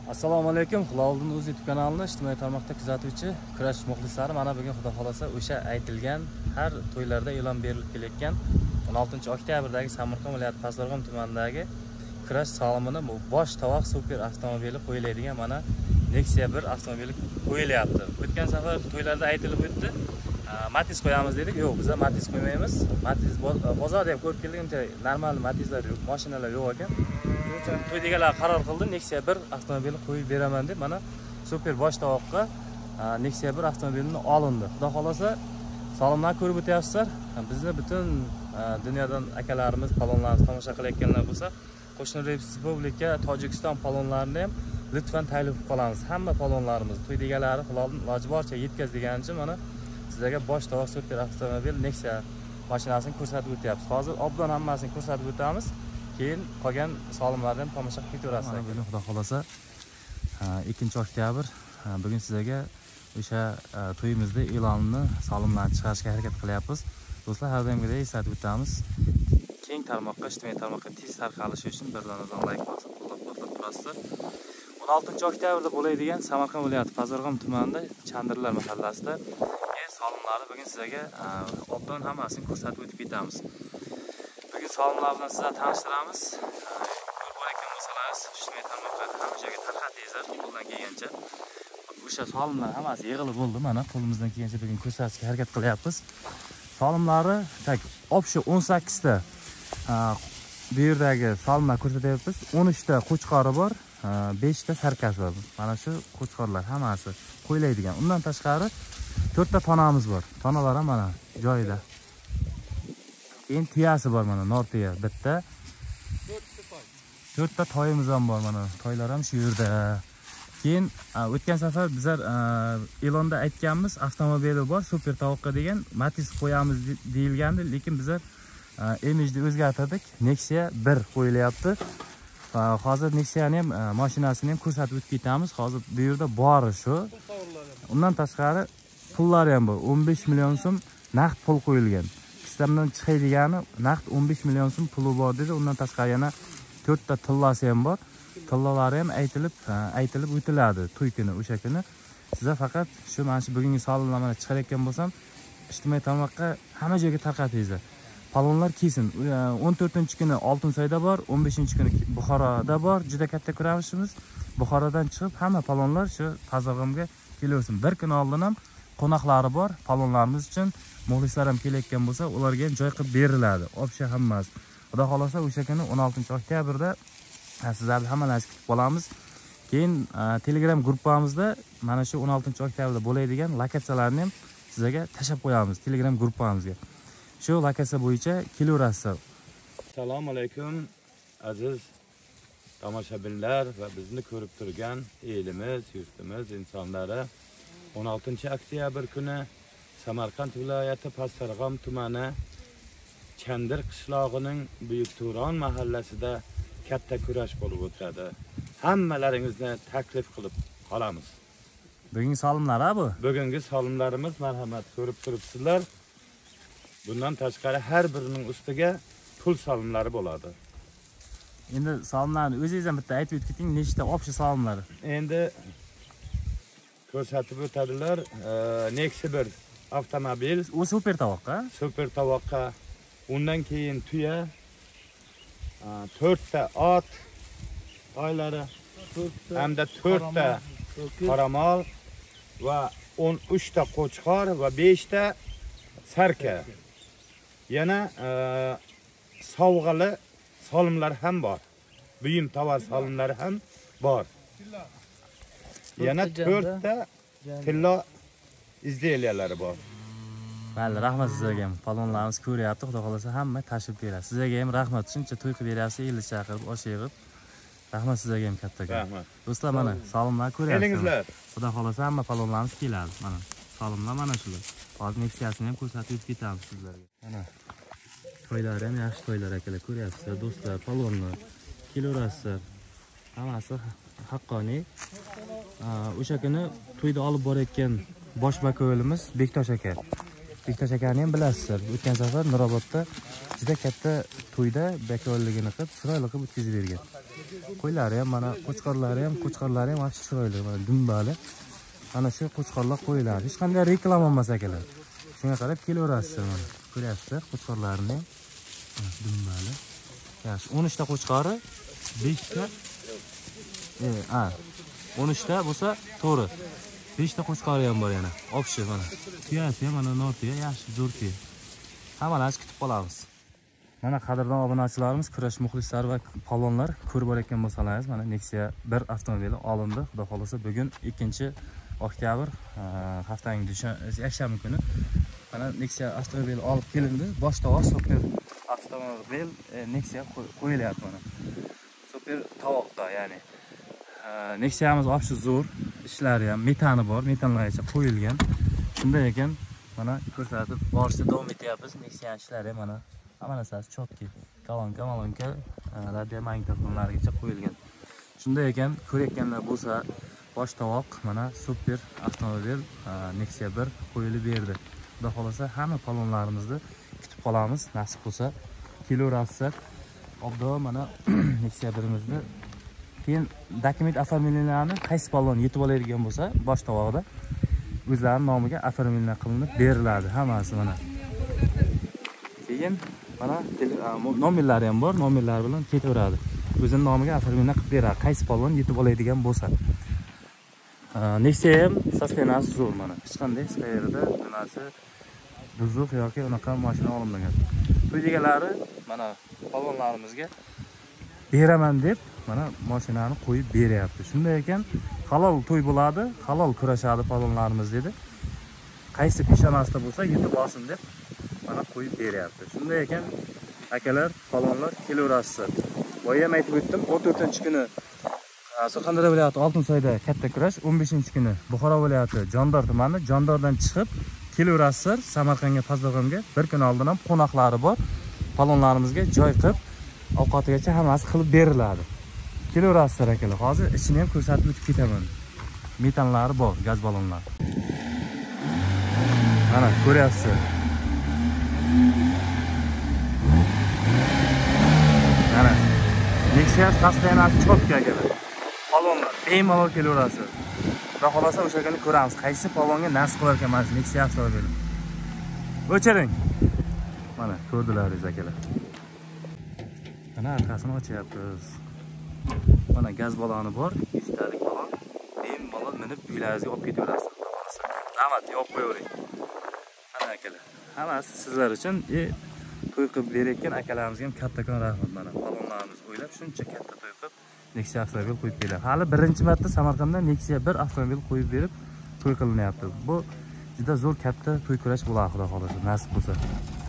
Assalomu alaykum. Hiloldin o'z YouTube kanalini ijtimoiy tarmoqda kuzatuvchi kurash muxlislari, mana bugun xudo xolasa o'sha aytilgan har to'ylarda e'lon berilib kelayotgan 16-oktyabrdagi Samarqand viloyati Pazarg'om tumanidagi kurash solimini bosh tovoq super avtomobili qo'yiladigan mana Nexia 1 avtomobili qo'yilyapti. O'tgan safar to'ylarda aytilib o'tdi. Matiz qo'yamiz dedik. Yo'q, biz Matiz qo'ymaymiz. Matiz bozorda ham ko'rib keldik, uncha normal Matizlar yo'q, mashinalar yo'q ekan. To'ydagilar qaror qildi, Nexia 1 avtomobili qo'yib beraman deb, mana super bosh tovoqqa Nexia 1 avtomobilini olindi. Xudo xolasa salomlar ko'rib o'tyapsizlar. Bizni butun dunyodan akalarimiz, palonlarimiz tomosha qilayotganlar bo'lsa, qo'shni respublika Tojikiston palonlarini ham lutfan taklif qilib qolamiz. Hamma palonlarimiz to'ydagilarni iloji boricha yetkaz deganicha mana sizlarga bosh tovoq super avtomobil Nexia mashinasini ko'rsatib o'tyapmiz. Hozir obdon hammasini ko'rsatib o'tamiz. Keyin qolgan solimlardan tomosha qilib ketaverasiz. Bugun xudo xolasa 2-oktyabr bugun sizlarga o'sha to'yimizda e'lonni, solimlarni chiqarishga harakat qilyapmiz. Do'stlar, har doimgidek eslatib o'tamiz. Keng tarmoqqa, ijtimoiy tarmoqqa tez tarqalishi uchun birdan like bosib, qo'llab-quvvatlab turasizlar. 16-oktyabrda bo'ladigan Samarqand viloyati Pazarg'om tumanida Chandirlar mahallasida solimlarni bugun sizlarga obdon hammasini ko'rsatib o'tib ketamiz. Bugun solimlar bilan sizlarni tanishtiramiz. Ko'rib bo'layotgan bo'lsangiz, ijtimoiy tarmoqqa hamma joyga tarqatingizlar, qo'ldan kelgancha. O'sha solimlar hammasi yig'ilib bo'ldi. Mana qo'limizdan kelgancha bugun ko'rsatishga harakat qilyapmiz. Solimlari tak opsha 18 ta bu yerdagi solimlar ko'rsatyapmiz. 13 ta qo'chqori bor, 5 ta sarkasi bor. Mana shu qo'chqorlar hammasi qo'yiladigan. Undan tashqari 4 ta tonamiz bor. Tonalar ham mana joyida. Keyin tuyasi bor, mana nor tuya bitta. 4 ta toyimiz ham bor, mana toylar ham shu yerda. Keyin o'tgan safar bizlar e'londa aytganmiz, avtomobili bor, super tovoqqa degan Matiz qo'yamiz deyilgandi, lekin bizlar imijni o'zgartirdik. Nexia 1 qo'yilyapti. Hozir Nexia'ni ham mashinasini ham ko'rsatib o'tib ketamiz. Hozir bu yerda bori shu. Undan tashqari pullari ham bor. 15 million so'm naqd pul qo'yilgan. Sistemdan chiqaydigani naqd 15 million so'm puli bor dedi. Undan tashqari yana 4 ta tillasi ham bor. Tillalari ham aytilib o'tiladi to'y kuni, o'sha kuni. Sizlar faqat shu mana shu bugungi solimlarni chiqarayotgan bo'lsam, ijtimoiy tarmoqqa hamma joyga tarqatingizlar. Palonlar kesin. 14-kuni Oltinsoyda bor, 15-kuni Buxoroda bor. Juda katta ko'ramishimiz. Buxorodan chiqib hamma palonlar shu Pazarg'omga kelaversin. Bir kun oldin ham qo'noqlari bor, palonlarimiz uchun muxlislar ham kelayotgan bo'lsa, ularga ham joy qilib beriladi. Opsha hammasi. Xudo xolasa o'sha kuni 16-oktyabrda sizlarni hammalaringizni kutib qolamiz. Keyin Telegram gruppamizda mana shu 16-oktyabrda bo'ladigan lokatsiyalarni ham sizlarga tashab qo'yamiz Telegram gruppamizga. Shu lokatsiya bo'yicha kelaverasiz. Assalomu alaykum aziz tomoshabinlar va bizni ko'rib turgan elimiz, yurtimiz insonlari. 16-oktyabr kuni Samarqand viloyati Pazarg'om tumani Chandir qishlog'ining Buyuk Turon mahallasida katta kurash bo'lib o'tadi. Hammalaringizni taklif qilib qolamiz. Bugungi solimlar bu. Bugungi solimlarimiz marhamat ko'rib turibsizlar. Bundan tashqari har birining ustiga pul solimlari bo'ladi. Endi solimlarni o'zingiz ham bitta aytib o'tib keting, nechta opsha solimlar? Endi ko'rsatib o'tadilar. Nexia 1 avtomobil, u super tovoqqa. Super tovoqqa. Undan keyin tuya, 4 ta ot oylari, hamda 4 ta qoramol va 13 ta qo'chqor va 5 ta sarka. Yana sovg'ali solimlar ham bor. Buyum tovar solimlari ham bor. Yana 4 ta tillo izdeliyalari bor. Mayli, rahmat sizlarga ham. Palonlarimiz ko'ryapti, xudo xolasa hamma tashib beradi. Sizlarga ham rahmat, shuncha to'y qilib beryapsiz, elni chaqirib, osh yig'ib. Rahmat sizlarga ham kattaga. Rahmat. Do'stlar, mana solimlar ko'ryapsiz. Kelingizlar. Xudo xolasa hamma palonlarimiz keladi. Mana solimlar mana shular. Hozir Nexia'sini ham ko'rsatib ketamiz sizlarga. Mana to'ylar ham yaxshi to'ylar akalar, ko'ryapsizlar do'stlar, palonlar kelaverasizlar. Hammasi haqqoniy. O'sha kuni to'yda olib borayotgan bosh bakovulimiz Bektosh aka. Bektosh akani ham bilasizlar. O'tgan safar Nurobodda juda katta to'yda bakovulligini qilib, chiroyli qilib o'tkazib bergan. Qo'ylari ham mana qo'chqorlari ham yaxshi chiroyli, mana dumbali. Ana shu qo'chqorlar qo'yiladi. Hech qanday reklama emas akalar. Shunga qarab kelaverasiz mana. Ko'ryapsizlar qo'chqorlarni ham dumbali. Yaxshi, 13 ta qo'chqori, 5 ta 13 ta bo'lsa, to'g'ri. 5 ta qo'chqori ham bor yana. Opshi mana. Tuyasi ham mana notiya, yaxshi zo'r tuya. Hammasini kutib qolamiz. Mana qadrdon obunachilarimiz, kurash muxlislar va palonlar ko'rib borayotgan bo'lsangiz, mana Nexia 1 avtomobili olindi. Xudo xolasa bugun 2-oktyabr haftaning yakshanba kuni mana Nexia avtomobili olib kelindi. Boshtovoq super avtomobil Nexia qo'yilyapti mana. Super tovoqda, ya'ni Nexia'miz obshi zo'r, ishlari ham metani bor, metanlargacha qo'yilgan. Shunday ekan, mana ko'rsatib borishda davom etyapmiz. Nexia ishlari mana hamma narsasi chotki, kolonka, radio magnitofonlargacha qo'yilgan. Shunday ekan, ko'rayotganlar bo'lsa, boshtovoq mana super avtomobil Nexia 1 qo'yilib berdi. Xudo xolasa hamma palonlarimizni kutib qolamiz, nasib bo'lsa kelaverasizlar. Obdo mana Nexia 1imizni keyin dokument оформленияларni qaysi palon yetib oladigan bo'lsa, boshtovoqda o'zlarining nomiga оформление qilinib beriladi hammasi mana. Keyin mana nomerlari ham bor, nomerlar bilan ketaveradi. O'zining nomiga оформление qilib beradi, qaysi palon yetib oladigan bo'lsa. Nexia ham sostenasi zo'r mana. Hech qanday qayerda nimasi buzuq yoki unaqa mashina olinmagan. Quyidagilari mana palonlarimizga beraman deb mana mashinani qo'yib beryapti. Shunday ekan, halol to'y bo'ladi, halol kurashadi palonlarimiz dedi. Qaysi peshonasida bo'lsa yetib olsin deb mana qo'yib beryapti. Shunday ekan, akalar, palonlar kelaverasizlar. Boya ham aytib o'tdim, 14-kuni Surxondaryo viloyati Oltinsoyda katta kurash, 15-kuni Buxoro viloyati Jondor tumani, Jondordan chiqib kelaverasizlar Samarqandga, Pazdarg'omga. Bir kun oldin ham qo'noqlari bor. Palonlarimizga joy qilib, ovqatigacha hammasi qilib beriladi. Kelaverasizlar akalar. Hozir ichini ham ko'rsatib o'tib ketaman. Metanlari bor, gaz balonlari. Mana ko'ryapsizlar. Mana Nexia sostenasi chotki akalar. Palonlar bemalol kelaverasiz. Xudo xolasa o'sha kuni ko'ramiz, qaysi palonga nasib qilar ekan mana Nexia avtomobili. O'chiring. Mana ko'rdilaringiz akalar. Mana arkasini ochyapmiz. Mana gaz baloni bor, 100 talik balon. Bemalol minib uylaringizga olib ketaverasiz. Rahmat, yo'q qo'yavering. Mana akalar. Hammasi sizlar uchun to'y qilib berayotgan akalarimizga ham kattakon rahmat. Mana palonlarimiz o'ylab shuncha katta to'y qilib Nexia avtomobil qo'yib beradi. Hali birinchi marta Samarqandda Nexia 1 avtomobil qo'yib berib to'y qilinyapti. Bu juda zo'r katta to'y kurash bo'ladi, xudo xolasa, nasib bo'lsa.